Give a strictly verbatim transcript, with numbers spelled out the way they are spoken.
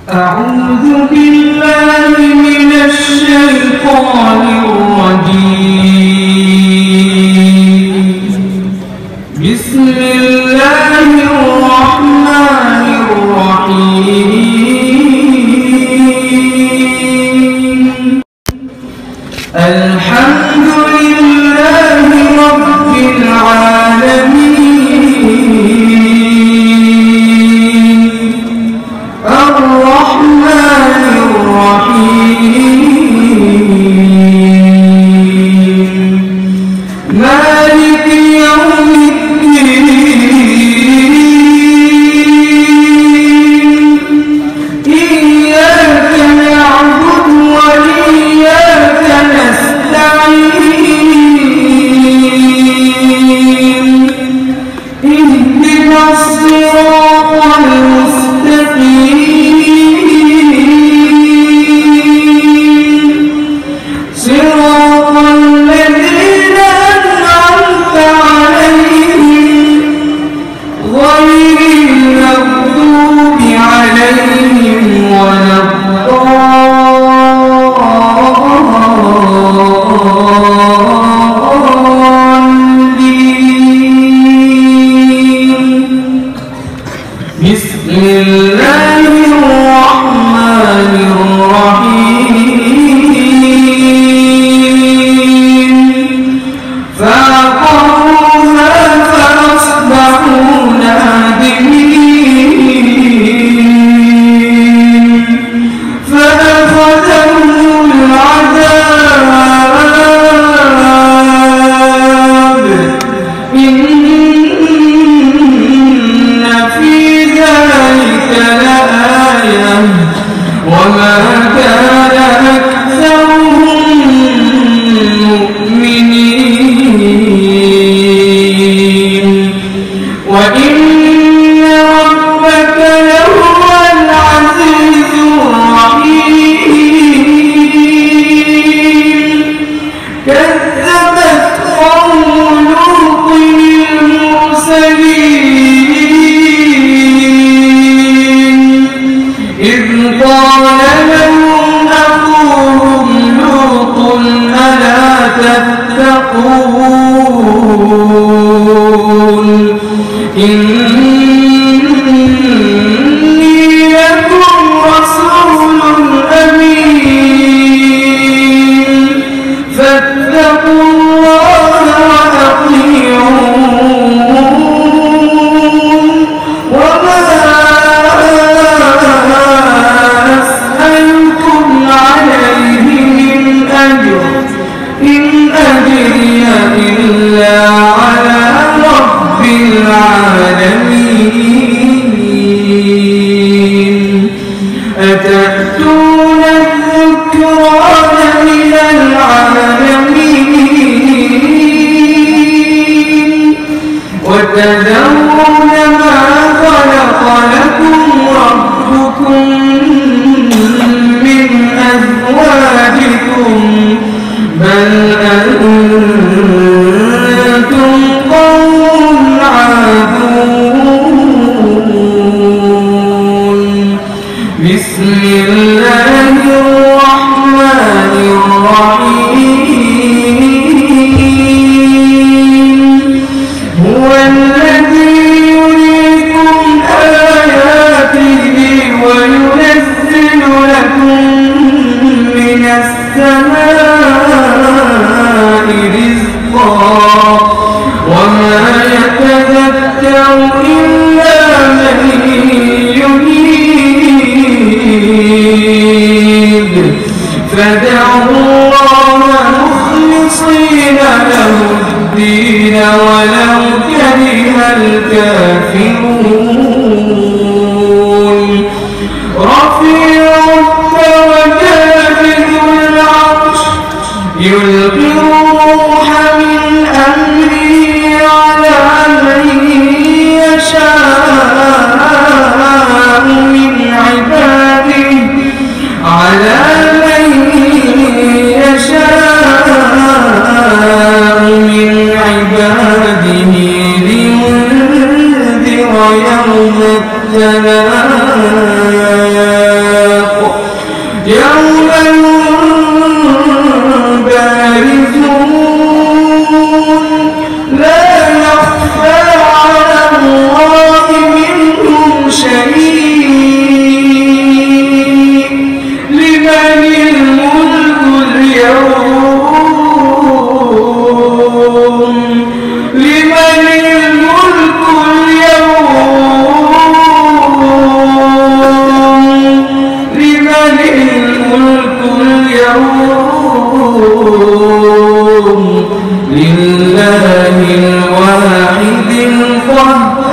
أعوذ بالله من الشيطان الرجيم. بسم الله الرحمن الرحيم. الحمد لله رب العالمين، الرحمن الرحيم، مالك يوم الدين، إياك نعبد وإياك نستعين، اهدنا الصراط المستقيم، صراط الذين أنعمت عليهم غير المغضوب عليهم ولا الضالين. بسم الله الرحمن الرحيم. فعقروها فأصبحوا نادمين، فأخذهم العذاب، إن في ذلك لآية، وما كان أكثرهم مؤمنين، وإن ربك لهو العزيز الرحيم. كذبت قوم لوط المرسلين، إذ قال لهم أخوهم لوط ألا تتقون إني لكم رسول أمين، فاتقوا الله وأطيعون، وما أسألكم عليه من أجر، إن أجري إلا على رب العالمين. أتأتون الذكران من العالمين، وتذرون ما خلق لكم ربكم من أزواجكم، بل أنتم قوم عادون. بسم الله الرحمن الرحيم. هو الذي يريكم آياته وينزل لكم من السماء رزقا، وما يتذكر إلا من ينيب، فادعوا الله مخلصين له الدين ولو كره الكافرون. رفيع الدرجات ذو العرش يلقي الروح من أمره على من يشاء من عباده، على من يشاء من عباده، لينذر يوم التلاق. يوم بارزون لا يخفى على الله منهم شيء لمن الملك اليوم لمن الملك اليوم لمن الملك اليوم لله الواحد القهار.